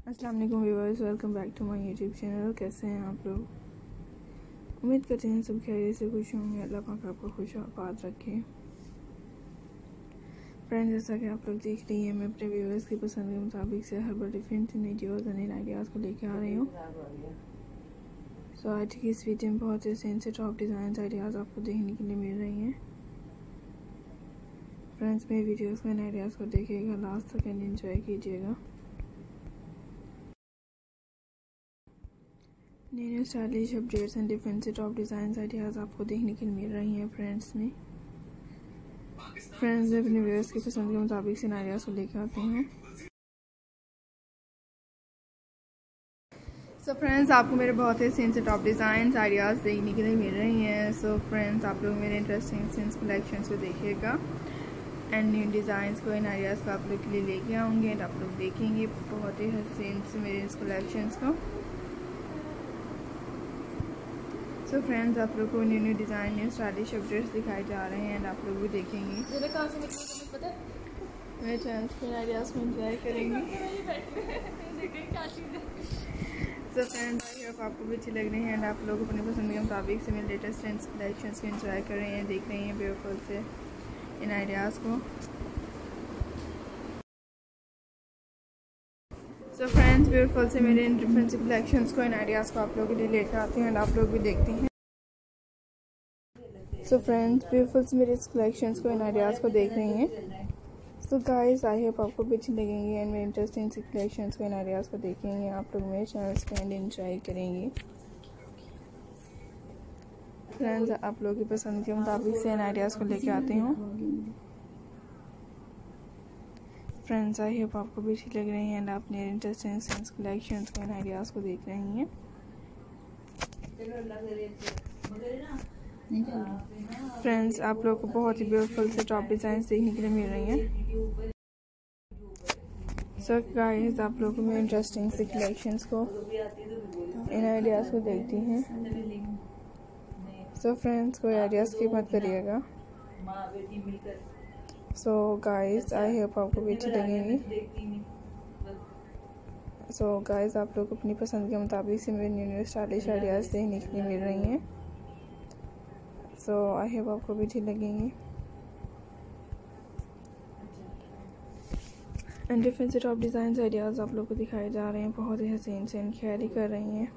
अस्सलाम वालेकुम viewers, welcome back to my YouTube channel. कैसे हैं आप लोग? उम्मीद करते हैं सब खैरियत से खुश होंगे। अल्लाह पाक आपको खुश और आबाद रखे। फ्रेंड्स, जैसा कि आप लोग देख रही हैं, मैं अपने व्यूअर्स की पसंद के मुताबिक से हर बार डिफरेंट वीडियोज़ एंड आइडियाज़ को लेकर आ रही हूँ। सो आज की इस वीडियो में बहुत से टॉप डिज़ाइन आइडियाज़ आपको देखने के लिए मिल रही हैं। फ्रेंड्स, मेरे वीडियोज़ को एंड आइडियाज़ को देखिएगा लास्ट तक एंड एंजॉय कीजिएगा। New stylish updates and different से टॉप डिज़ाइन आइडियाज़ आपको देखने के लिए मिल रही हैं। फ्रेंड्स अपने व्यूअर्स की पसंद के मुताबिक से आइडियाज़ को लेकर आती हूँ। सो फ्रेंड्स, आपको मेरे बहुत ही सीन से टॉप डिज़ाइन आइडियाज़ देखने के लिए मिल रही हैं। सो फ्रेंड्स, आप लोग मेरे इंटरेस्टिंग सीन्स कलेक्शंस को देखिएगा एंड न्यू डिज़ाइंस को इन आइडियाज़ को आप लोग के लिए लेके आऊँगी एंड आप लोग देखेंगे बहुत ही हसीन से मेरे इस कलेक्शंस को। सो फ्रेंड्स, आप लोग को new design new stylish updates दिखाए जा रहे हैं एंड आप लोग भी देखेंगे। कहाँ से निकली पता है? मेरे चैनल के आइडियाज़ को एंजॉय करेंगे। सो फ्रेंड्स, आई होप आपको भी अच्छी लग रही है एंड आप लोग अपनी पसंद के मुताबिक से मेरे लेटेस्ट ट्रेंड्स कलेक्शंस को एंजॉय कर रहे हैं, देख रहे हैं ब्यूटीफुल से इन आइडियाज़ को। सो फ्रेंड्स, ब्यूटीफुल से मेरे इन डिफरेंट कलेक्शंस को इन आइडियाज़ को आप लोगों के लिए लेकर आती हैं एंड आप लोग भी देखती हैं। सो फ्रेंड्स, ब्यूटीफुल से मेरे इस कलेक्शंस को इन आइडियाज़ को देख रही हैं। सो गाइस, आई होप आपको भी अच्छी लगेंगी एंड मेरे इंटरेस्टिंग से कलेक्शंस को इन आइडियाज़ को देखेंगे। आप लोग मेरे चैनल्स को एंड एंजॉय करेंगे। फ्रेंड्स, आप लोगों की पसंद के मुताबिक से इन आइडियाज़ को लेकर आती हूँ। फ्रेंड्स, आई होप आपको भी अच्छी लग रही हैं एंड आप मेरे इंटरेस्टिंग सेंस कलेक्शंस को इन आइडियाज़ को देख रही हैं। फ्रेंड्स, आप लोग को बहुत ही ब्यूटीफुल से टॉप डिज़ाइन देखने के लिए मिल रही हैं। सो गाइस, आप लोगों को मेरे इंटरेस्टिंग से कलेक्शंस को इन आइडियाज़ को देखती हैं। सो फ्रेंड्स, कोई आइडियाज़ की मत करिएगा। सो गाइस, आई होप आपको भी अच्छी लगेंगी। सो गाइस, आप लोग अपनी पसंद के मुताबिक से मेरे न्यू स्टाइलिश आइडियाज़ देखने के लिए मिल रही हैं। सो आई होप आपको भी अच्छी लगेंगी एंड डिफरेंट से टॉप डिज़ाइन आइडियाज़ आप लोग को दिखाए जा रहे हैं। बहुत ही हसीन से कैरी कर रही हैं।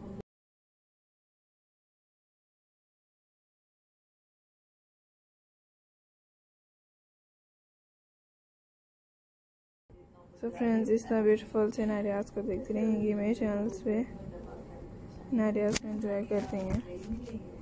सो फ्रेंड्स, इस तरह ब्यूटीफुल से आइडियाज़ को देखते रहेंगे मेरे चैनल्स पे। आइडियाज़ को एंजॉय करते हैं।